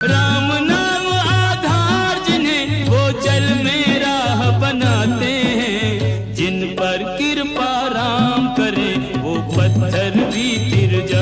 राम नाम आधार जिन्हें वो जल में राह बनाते हैं, जिन पर कृपा राम करे वो पत्थर भी फिर जा